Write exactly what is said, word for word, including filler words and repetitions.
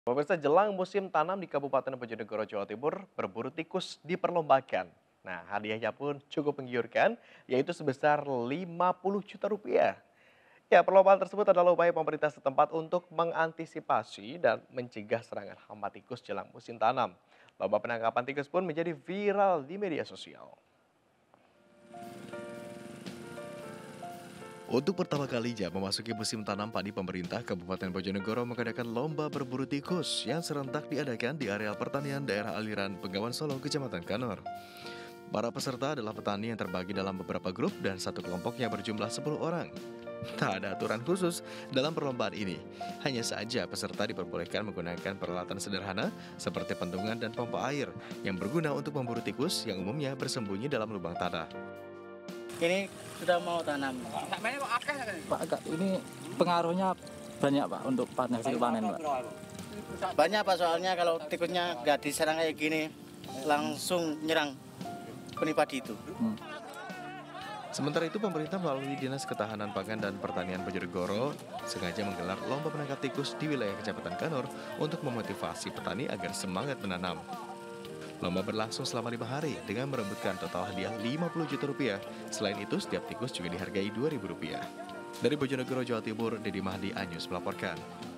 Pemirsa, jelang musim tanam di Kabupaten Bojonegoro, Jawa Timur, berburu tikus diperlombakan. Nah, hadiahnya pun cukup menggiurkan, yaitu sebesar lima puluh juta rupiah. Ya, perlombaan tersebut adalah upaya pemerintah setempat untuk mengantisipasi dan mencegah serangan hama tikus jelang musim tanam. Lomba penangkapan tikus pun menjadi viral di media sosial. Untuk pertama kalinya memasuki musim tanam padi, pemerintah Kabupaten Bojonegoro mengadakan lomba berburu tikus yang serentak diadakan di areal pertanian daerah aliran Bengawan Solo, Kecamatan Kanor. Para peserta adalah petani yang terbagi dalam beberapa grup dan satu kelompoknya berjumlah sepuluh orang. Tak ada aturan khusus dalam perlombaan ini. Hanya saja peserta diperbolehkan menggunakan peralatan sederhana seperti pentungan dan pompa air yang berguna untuk memburu tikus yang umumnya bersembunyi dalam lubang tanah. Ini sudah mau tanam. Pak, agak ini pengaruhnya banyak Pak untuk panen hasil panen Pak. Banyak Pak, soalnya kalau tikusnya nggak diserang kayak gini langsung nyerang benih padi itu. Hmm. Sementara itu, pemerintah melalui Dinas Ketahanan Pangan dan Pertanian Bojonegoro sengaja menggelar lomba penangkap tikus di wilayah Kecamatan Kanor untuk memotivasi petani agar semangat menanam. Lomba berlangsung selama lima hari dengan merebutkan total hadiah lima puluh juta rupiah. Selain itu, setiap tikus juga dihargai dua ribu rupiah. Dari Bojonegoro, Jawa Timur, Dedi Mahdi, Anyus melaporkan.